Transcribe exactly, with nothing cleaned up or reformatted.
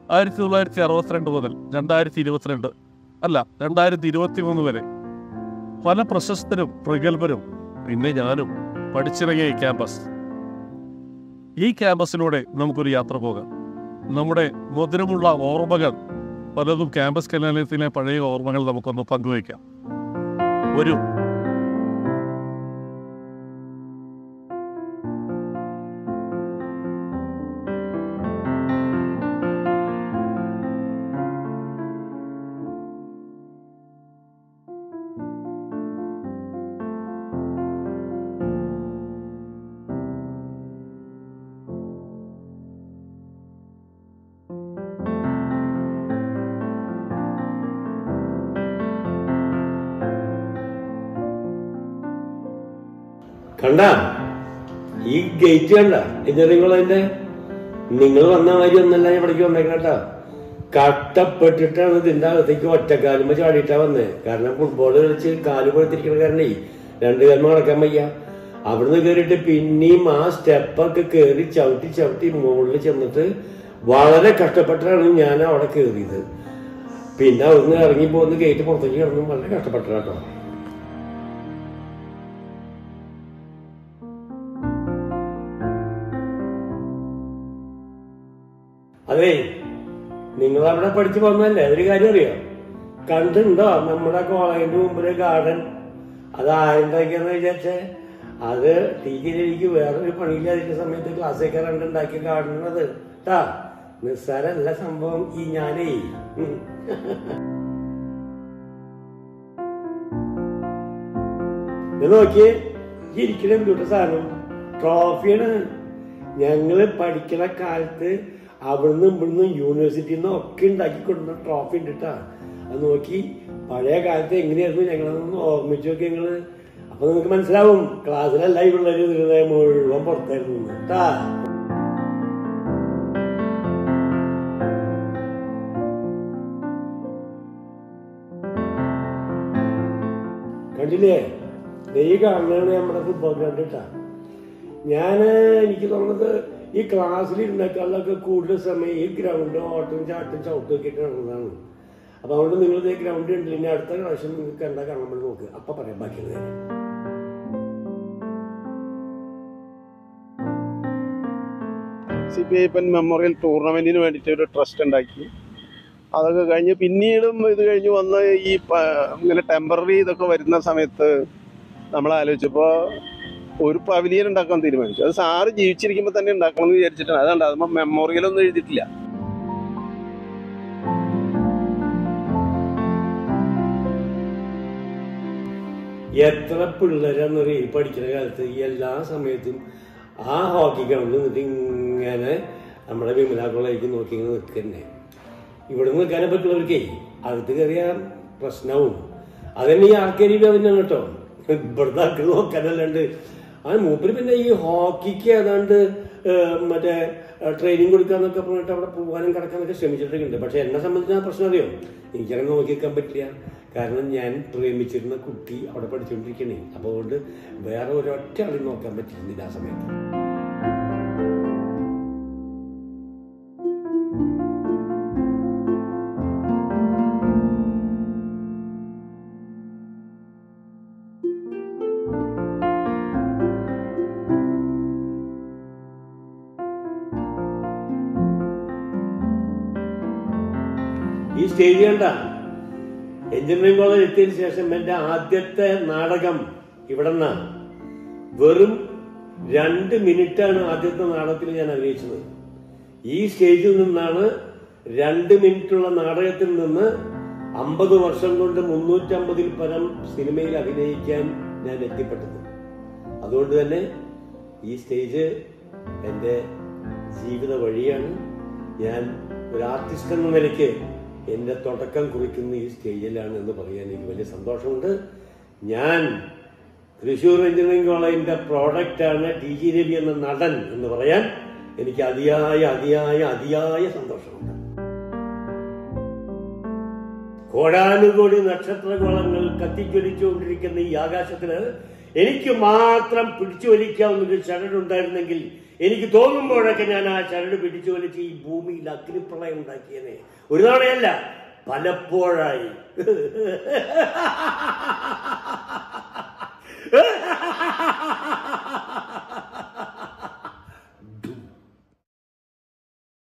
ആയിരത്തി തൊള്ളായിരത്തി അറുപത്തിരണ്ട് മുതൽ രണ്ടായിരത്തി ഇരുപത്തിരണ്ട് അല്ല രണ്ടായിരത്തി ഇരുപത്തി മൂന്ന് വരെ പല പ്രശസ്തരും പ്രഗത്ഭരും പിന്നെ ഞാനും പഠിച്ചിറങ്ങിയ ഈ ക്യാമ്പസ്. ഈ ക്യാമ്പസിലൂടെ നമുക്കൊരു യാത്ര പോകാം. നമ്മുടെ മധുരമുള്ള ഓർമ്മകൾ പലതും ക്യാമ്പസ് കലാലയത്തിലെ പഴയ ഓർമ്മകൾ നമുക്കൊന്ന് പങ്കുവയ്ക്കാം. ഒരു കണ്ട ഈ ഗേറ്റ് കണ്ട എഞ്ചിനീയറിംഗ് കോളേജിന്റെ നിങ്ങൾ വന്ന മാതിരി ഒന്നല്ല ഞാൻ ഇവിടേക്ക് വന്നേക്കണ. കട്ടപ്പെട്ടിട്ടാണ് ഇതിന്റെ അകത്തേക്ക് ഒറ്റക്കാലുമ്പോ ചാടിയിട്ടാ വന്നേ. കാരണം ഫുട്ബോൾ കളിച്ച് കാല് പൊഴുത്തിരിക്കണ കാരണേ രണ്ടു കാലം നടക്കാൻ വയ്യ. അവിടുന്ന് കയറിയിട്ട് പിന്നെയും ആ സ്റ്റെപ്പൊക്കെ കയറി ചവിട്ടി ചവിട്ടി മുകളിൽ ചെന്നിട്ട് വളരെ കഷ്ടപ്പെട്ടാണ് ഞാൻ അവിടെ കയറിയത്. പിന്നെ അവിടുന്ന് ഇറങ്ങി പോകുന്ന ഗേറ്റ് പുറത്തേക്ക് കിടന്നു വളരെ കഷ്ടപ്പെട്ടാട്ടോ. അതെ, നിങ്ങൾ അവിടെ പഠിച്ചു പോകുന്നതല്ലേ, അതൊരു കാര്യം അറിയാം. കണ്ടുണ്ടോ നമ്മുടെ കോളേജിന്റെ മുമ്പിലെ ഗാർഡൻ? അത് ആരുണ്ടാക്കിയെന്ന് വിചാരിച്ചേ, അത് ടി ജി രവിക്ക് വേറൊരു പണിയില്ലാതിരിക്കുന്ന സമയത്ത് ക്ലാസ്സൊക്കെ കണ്ടുണ്ടാക്കിയ ഗാർഡൻ അത് കേട്ടാ. നിസ്സാരല്ല സംഭവം. ഈ ഞാനേ നോക്കിയേ ഇരിക്കണ എന്തുട്ട സാധനം ട്രോഫിയാണ്. ഞങ്ങള് പഠിക്കണ കാലത്ത് അവിടുന്ന് ഇവിടുന്ന് യൂണിവേഴ്സിറ്റിയിൽ നിന്ന് ഒക്കെ ഉണ്ടാക്കി കൊണ്ടുവന്ന ട്രോഫി ഉണ്ട് കേട്ടാ. അത് നോക്കി പഴയ കാലത്ത് എങ്ങനെയായിരുന്നു ഞങ്ങളൊന്ന് ഓർമ്മിച്ചു നോക്കി ഞങ്ങള്. അപ്പൊ നിങ്ങൾക്ക് മനസ്സിലാവും ക്ലാസ്സിലല്ല ഈ പിള്ളേര് ഹൃദയം മുഴുവൻ പുറത്തായിരുന്നു കേട്ടാ. കണ്ടില്ലേ, ഈ കാണുന്നതാണ് നമ്മുടെ ഫുട്ബോൾ ഗ്രൗണ്ട് കേട്ടാ. ഞാന് എനിക്ക് തോന്നുന്നത് ഈ ക്ലാസ്സിൽ ഇരുന്നേക്കാളൊക്കെ കൂടുതൽ സമയം ഈ ഗ്രൗണ്ട് ഓട്ടും ചാട്ടും ചവിട്ടും ഒക്കെ ഇട്ട് നടന്നതാണ്. അപ്പൊ അതുകൊണ്ട് നിങ്ങൾ ഈ ഗ്രൗണ്ട് ഉണ്ടല്ലോ, ഇനി അടുത്ത പ്രാവശ്യം നിങ്ങൾക്ക് എന്താ കാണുമ്പോൾ നോക്ക്, അപ്പൊ പറയാം ബാക്കിയുള്ള കാര്യം. C P I pen memorial ടൂർണമെന്റിന് വേണ്ടിയിട്ട് ഒരു ട്രസ്റ്റ് ഉണ്ടാക്കി. അതൊക്കെ കഴിഞ്ഞ് പിന്നീടും ഇത് കഴിഞ്ഞ് വന്ന് ഈ ഇങ്ങനെ ടെമ്പററി ഇതൊക്കെ വരുന്ന സമയത്ത് നമ്മൾ ആലോചിച്ചപ്പോൾ ഒരു പവലിയൻ ഉണ്ടാക്കാൻ തീരുമാനിച്ചു. അത് സാറ് ജീവിച്ചിരിക്കുമ്പോൾ തന്നെ ഉണ്ടാക്കണം എന്ന് വിചാരിച്ചിട്ടാണ്. അതുകൊണ്ട് അതുമ്പോൾ മെമ്മോറിയലൊന്നും എഴുതിയിട്ടില്ല. എത്ര പിള്ളേരാന്ന് ഈ പഠിക്കുന്ന കാലത്ത് എല്ലാ സമയത്തും ആ ഹോക്കി ഗ്രൗണ്ടിൽ നിന്നിട്ട് ഇങ്ങനെ നമ്മുടെ വിമല കോളേജിലേക്ക് നോക്കി ഇങ്ങനെ നിൽക്കന്നെ. ഇവിടെ നിൽക്കാനെ പറ്റുള്ളവർക്കേ അകത്ത് കയറിയ പ്രശ്നവും അതന്നെ ഈ ആർക്കേരിയും അതിനാണ് കേട്ടോ. ഇവിടുത്തെ ആൾക്ക് നോക്കാനല്ലാണ്ട് അത് മൂപ്പര് പിന്നെ ഈ ഹോക്കിക്ക് ഏതാണ്ട് മറ്റേ ട്രെയിനിങ് കൊടുക്കാന്നൊക്കെ പറഞ്ഞിട്ട് അവിടെ പോകാനും കിടക്കാനൊക്കെ ശ്രമിച്ചിട്ടൊക്കെ ഉണ്ട്. പക്ഷെ എന്നെ സംബന്ധിച്ച് ആ പ്രശ്നം അറിയോ, എനിക്കങ്ങനെ നോക്കി വെക്കാൻ പറ്റില്ല. കാരണം ഞാൻ പ്രേമിച്ചിരുന്ന കുട്ടി അവിടെ പഠിച്ചുകൊണ്ടിരിക്കണേ. അപ്പോൾ അതുകൊണ്ട് വേറെ ഒരൊറ്റ ആളി നോക്കാൻ പറ്റിയിരുന്നില്ല ആ സമയത്ത്. ഈ സ്റ്റേജ് കണ്ട എഞ്ചിനീയറിംഗ് കോളേജ് എത്തിയതിനു ശേഷം എന്റെ ആദ്യത്തെ നാടകം ഇവിടെ നിന്നാണ്. വെറും രണ്ട് മിനിറ്റാണ് ആദ്യത്തെ നാടകത്തിൽ ഞാൻ അഭിനയിച്ചത്. ഈ സ്റ്റേജിൽ നിന്നാണ് രണ്ട് മിനിറ്റുള്ള നാടകത്തിൽ നിന്ന് അമ്പത് വർഷം കൊണ്ട് മുന്നൂറ്റമ്പതിൽ പരം സിനിമയിൽ അഭിനയിക്കാൻ ഞാൻ എത്തിപ്പെട്ടത്. അതുകൊണ്ട് തന്നെ ഈ സ്റ്റേജ് എൻ്റെ ജീവിത വഴിയാണ്. ഞാൻ ഒരു ആർട്ടിസ്റ്റ് എന്ന നിലയ്ക്ക് എന്റെ തുടക്കം കുറിക്കുന്ന ഈ സ്റ്റേജിലാണ് എന്ന് പറയാൻ എനിക്ക് വലിയ സന്തോഷമുണ്ട്. ഞാൻ തൃശ്ശൂർ എഞ്ചിനീയറിംഗ് കോളേജിന്റെ പ്രോഡക്റ്റാണ് ടി ജി രവി എന്ന നടൻ എന്ന് പറയാൻ എനിക്ക് അതിയായ അതിയായ അതിയായ സന്തോഷമുണ്ട്. കോടാനുകോടി നക്ഷത്രഗോളങ്ങൾ കത്തിജ്വലിച്ചുകൊണ്ടിരിക്കുന്ന ഈ ആകാശത്തിന് എനിക്ക് മാത്രം പിടിച്ചു വലിക്കാവുന്നൊരു ചരടുണ്ടായിരുന്നെങ്കിൽ എനിക്ക് തോന്നുമ്പോഴൊക്കെ ഞാൻ ആ ചരട് പിടിച്ചു വലിച്ച് ഈ ഭൂമിയിൽ അഗ്നിപ്രളയം ഉണ്ടാക്കിയതേ ഒരു തവണയല്ല, പലപ്പോഴായി.